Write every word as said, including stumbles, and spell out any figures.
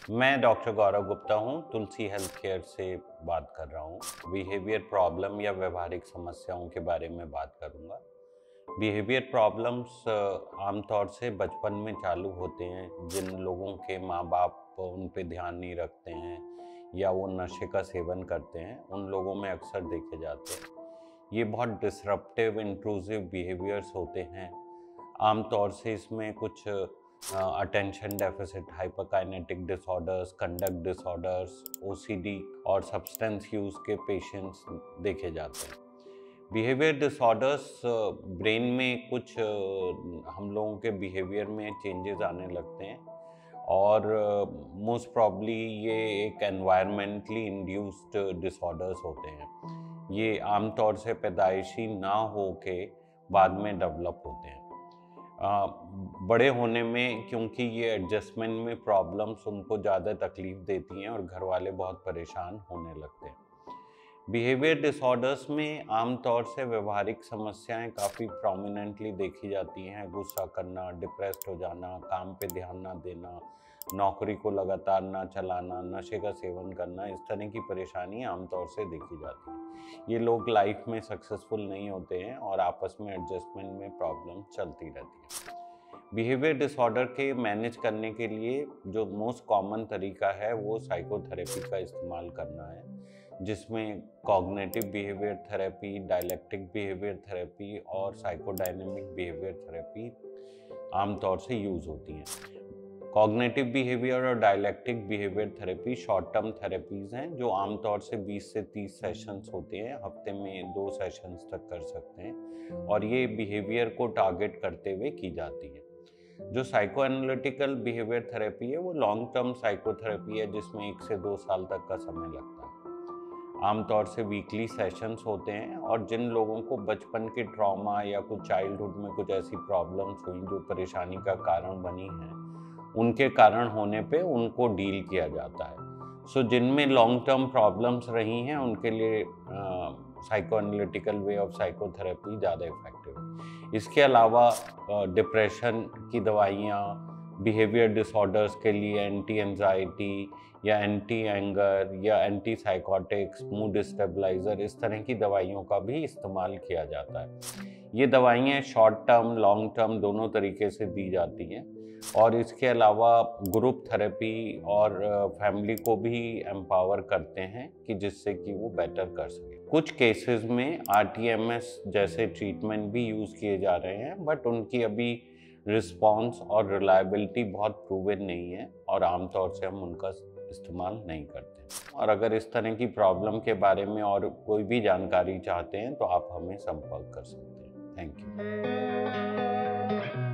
मैं डॉक्टर गौरव गुप्ता हूँ, तुलसी health care से बात कर रहा हूँ। बिहेवियर प्रॉब्लम या व्यवहारिक समस्याओं के बारे में बात करूँगा। बिहेवियर प्रॉब्लम्स आमतौर से बचपन में चालू होते हैं, जिन लोगों के माँ-बाप उन पे ध्यान नहीं रखते हैं या वो नशे का सेवन करते हैं, उन लोगों में अक्सर देखे जाते हैं। ये बहुत डिसरप्टिव, इंट्रूसिव बिहेवियर्स होते हैं। आमतौर से इसमें कुछ attention deficit hyperkinetic disorders, conduct disorders, OCD और सब्सटेंस यूज के पेशेंट्स देखे जाते हैं। बिहेवियर डिसऑर्डर्स ब्रेन में कुछ अ, हम लोगों के बिहेवियर में चेंजेस आने लगते हैं और मोस्ट प्रॉब्ली ये एक एनवायरमेंटली इंड्यूस्ड डिसऑर्डर्स होते हैं। ये आमतौर से पैदाइशी ना हो के बाद में डेवलप होते हैं। अ, बड़े होने में क्योंकि ये एडजस्टमेंट में प्रॉब्लम्स उनको ज़्यादा तकलीफ देती हैं और घर वाले बहुत परेशान होने लगते हैं। बिहेवियर डिसऑर्डर्स में आमतौर से व्यवहारिक समस्याएं काफ़ी प्रोमिनेंटली देखी जाती हैं। गुस्सा करना, डिप्रेस्ड हो जाना, काम पे ध्यान ना देना, नौकरी को लगातार ना चलाना, नशे का सेवन करना, इस तरह की परेशानी आमतौर से देखी जाती है। ये लोग लाइफ में सक्सेसफुल नहीं होते हैं और आपस में एडजस्टमेंट में प्रॉब्लम चलती रहती है। बिहेवियर डिसऑर्डर के मैनेज करने के लिए जो मोस्ट कॉमन तरीका है वो साइकोथेरेपी का इस्तेमाल करना है, जिसमें cognitive behaviour therapy, dialectic behaviour therapy और साइकोडायनेमिक बिहेवियर थेरेपी आमतौर से यूज होती हैं। कॉग्निटिव बिहेवियर और dialectic behaviour therapy short term therapies हैं जो आमतौर से बीस से तीस सेशंस होते हैं, हफ्ते में दो सेशंस तक कर सकते हैं और ये बिहेवियर को टारगेट करते हुए की जाती है। जो साइको एनालिटिकल बिहेवियर थेरेपी है वो लॉन्ग टर्म साइकोथेरेपी है, जिसमें एक से दो साल तक का समय लगता है। आमतौर से वीकली सेशंस होते हैं और जिन लोगों को बचपन के ट्रॉमा या कुछ चाइल्डहुड में कुछ ऐसी प्रॉब्लम्स हुई जो परेशानी का कारण बनी हैं, उनके कारण होने पे उनको डील किया जाता है। सो so, जिनमें लॉन्ग टर्म प्रॉब्लम्स रही हैं उनके लिए psycho analytical way of psychotherapy ज़्यादा इफेक्टिव है। इसके अलावा डिप्रेशन की दवाइयाँ, बिहेवियर डिसऑर्डर्स के लिए एंटी एंजाइटी या एंटी एंगर या एंटी साइकोटिक्स, मूड स्टेबलाइजर, इस तरह की दवाइयों का भी इस्तेमाल किया जाता है। ये दवाइयाँ शॉर्ट टर्म, लॉन्ग टर्म दोनों तरीके से दी जाती हैं और इसके अलावा ग्रुप थेरेपी और फैमिली को भी एम्पावर करते हैं कि जिससे कि वो बेटर कर सके। कुछ केसेस में आरटीएमएस जैसे ट्रीटमेंट भी यूज़ किए जा रहे हैं, बट उनकी अभी रिस्पॉन्स और रिलायबिलिटी बहुत प्रूवन नहीं है और आमतौर से हम उनका इस्तेमाल नहीं करते। और अगर इस तरह की प्रॉब्लम के बारे में और कोई भी जानकारी चाहते हैं तो आप हमें संपर्क कर सकते हैं। Thank you.